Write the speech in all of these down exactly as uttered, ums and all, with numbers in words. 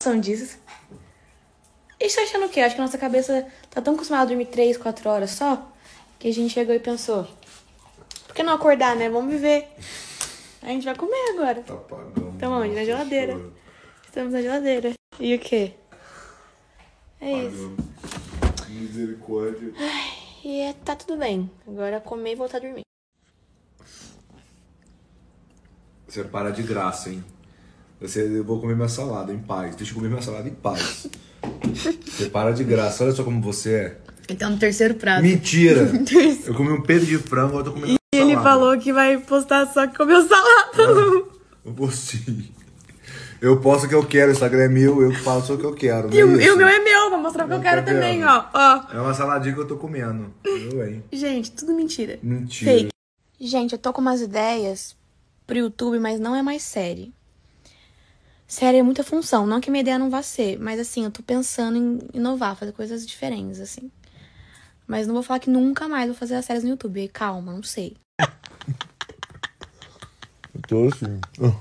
São disso. E você tá achando o quê? Acho que a nossa cabeça tá tão acostumada a dormir três, quatro horas só, que a gente chegou e pensou, por que não acordar, né? Vamos viver. A gente vai comer agora. Tá pagando. Estamos onde? Na geladeira. Choro. Estamos na geladeira. E o quê? É pagando. Isso. Misericórdia. Ai, e é, tá tudo bem. Agora comer e voltar a dormir. Você para de graça, hein? Você, eu vou comer minha salada em paz. Deixa eu comer minha salada em paz. Você para de graça. Olha só como você é. Ele tá no terceiro prato. Mentira! Eu comi um peito de frango, agora eu tô comendo e salada. Ele falou que vai postar só que comeu salada. Eu postei. Eu posto o que eu quero, o Instagram é meu, eu faço o que eu quero. E, é o, e o meu é meu, vou mostrar o que eu, eu quero também, ó. ó. É uma saladinha que eu tô comendo. Eu, hein? Gente, tudo mentira. Mentira. Fake. Gente, eu tô com umas ideias pro YouTube, mas não é mais série. Série é muita função, não que minha ideia não vá ser, mas assim, eu tô pensando em inovar, fazer coisas diferentes, assim. Mas não vou falar que nunca mais vou fazer as séries no YouTube. Calma, não sei. Eu tô assim.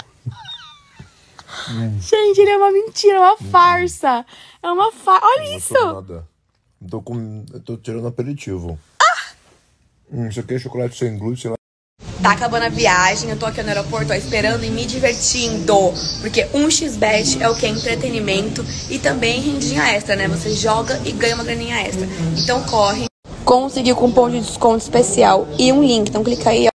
Gente, ele é uma mentira, é uma farsa. É uma farsa. Olha não isso. Nada. Eu tô, com... eu tô tirando aperitivo. Ah! Hum, isso aqui é chocolate sem glúten, sei lá. Tá acabando a viagem, eu tô aqui no aeroporto ó, esperando e me divertindo. Porque um x bet é o que é entretenimento e também rendinha extra, né? Você joga e ganha uma graninha extra. Então corre. Consegui o cupom de desconto especial e um link, então clica aí, ó.